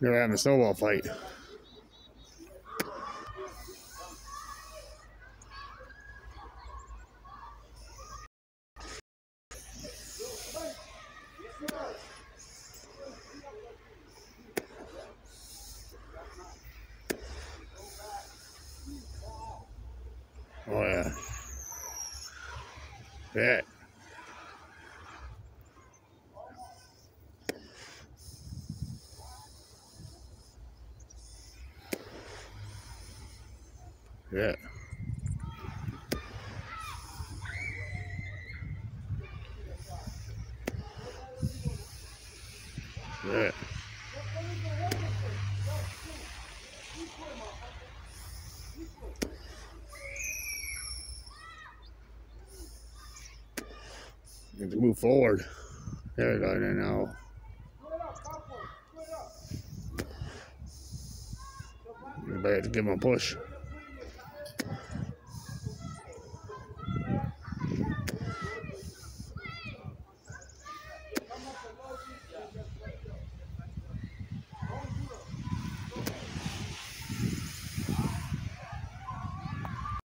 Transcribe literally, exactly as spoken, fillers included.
They're having a snowball fight. Oh yeah. Yeah. Yeah. Yeah. Need to move forward. There we go now. You better give him a push.